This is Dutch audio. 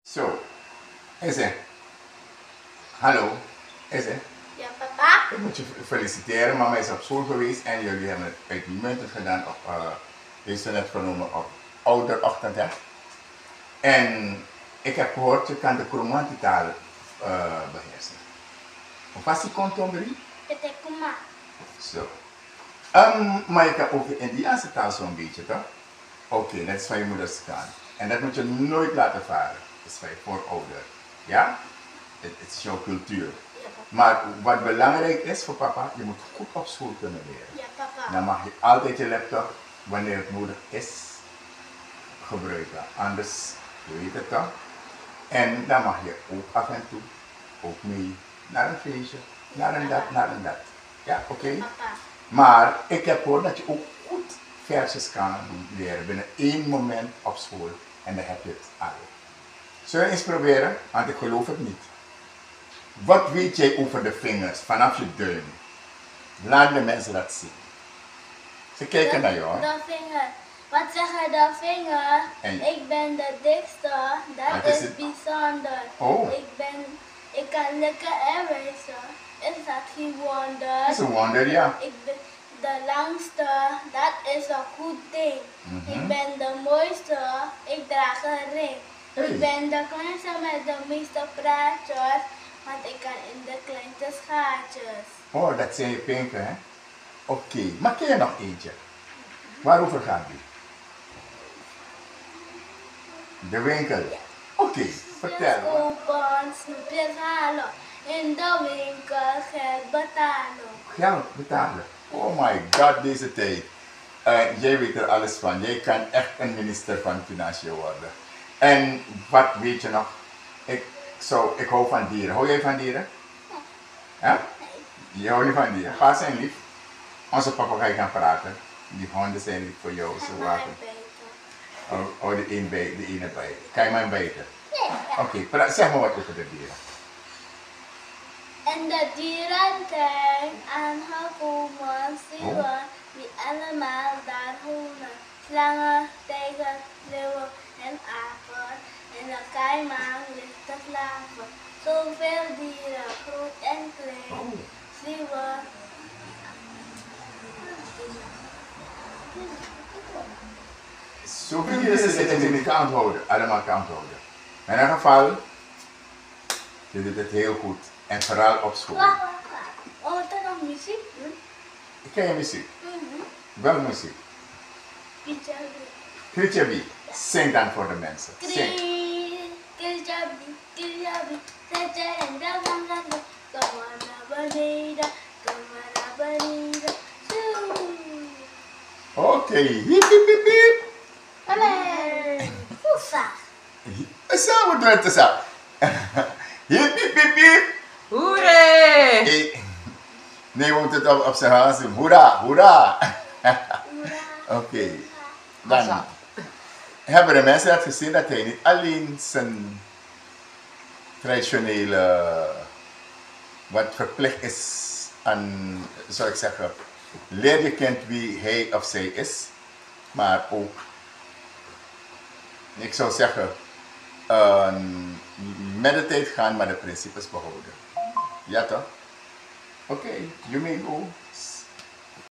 Zo, Eze. Hallo, Eze. Ja, papa? Ik moet je feliciteren. Mama is op school geweest en jullie hebben het uitmuntend gedaan op, heeft ze net genomen op ouderochtend, hè? En ik heb gehoord, je kan de Kromanti-taal beheersen. Hoe was die contombrie? Petekuma. Zo. Maar je kan ook de Indiaanse taal zo'n beetje, toch? Oké, dat is van je moeders kant. En dat moet je nooit laten varen. Dat is van je voorouder. Ja? Het is jouw cultuur. Ja, papa. Maar wat belangrijk is voor papa, je moet goed op school kunnen leren. Ja, papa. Dan mag je altijd je laptop, wanneer het nodig is, gebruiken. Anders, je weet het toch? En dan mag je ook af en toe, ook mee, naar een feestje, naar een dat, naar een dat. Ja, oké? Papa. Maar ik heb gehoord dat je ook goed versjes kan leren binnen 1 moment op school. En dan heb je het al. Zullen we eens proberen? Want ik geloof het niet. Wat weet jij over de vingers vanaf je duim? Laat de mensen dat zien. Ze kijken naar jou. De vinger. Wat zeggen de vinger? En- Ik ben de dikste. Dat Wat is is het? bijzonder. Oh. Ik kan lekker en wezen. Is dat geen wonder? Dat is een wonder, ja. Ik ben de langste. Dat is een goed ding. Mhm. Ik ben de mooiste. Ik draag een ring. Hey. Ik ben de kleinste met de meeste praatjes. Want ik kan in de kleinste schaatjes. Oh, dat zijn je pinken, hè? Oké, maar ken je nog eentje? Waarover gaat die? De winkel. Oké, vertel. Snoepjes kopen, snoepjes halen. In de winkel geld betalen. Geld betalen. Oh my god, deze tijd. Jij weet er alles van. Jij kan echt een minister van Financiën worden. En wat weet je nog? Ik hou van dieren. Hou jij van dieren? Ja? Je houdt niet van dieren. Ga zijn lief. Onze papegaai kan praten. Die honden zijn lief voor jou. Ze En mij wachten. beter. Oh, de ene bij. Kan je mij bijten? Nee, ja. Oké, zeg maar wat over de dieren. En de dieren zijn aangekomen, zien we die allemaal daar wonen. Slangen, tijgers, leeuwen en apen. En de keiman ligt te slapen. Zoveel dieren, groot en klein, zien we. Zoveel dieren zitten in de kant houden. Allemaal kant houden. In ieder geval, je doet het heel goed. En vooral op school. Wacht, wacht, wacht. Oh, we nog muziek doen? Ik ken je muziek. Welke muziek? Kijabi. Kijabi. Zing dan voor de mensen. Zing. Kijabi, kijabi. Zet je in de gang. Kom maar naar beneden. Kom maar naar beneden. Zoe. Oké. Hiep, hiep, hiep, hiep. Allee. Hoesa. Samen doen het samen. Hiep, hiep, hiep, hiep. Hoeré! Nee, we moeten het op zijn hand zien. Hoera, hoera. Oké. Dan hebben de mensen dat gezien dat hij niet alleen zijn traditionele, wat verplicht is aan, zou ik zeggen, leer je kind wie hij of zij is, maar ook, ik zou zeggen, met de tijd gaan, maar de principes behouden. Ja toch? Oké, you may go.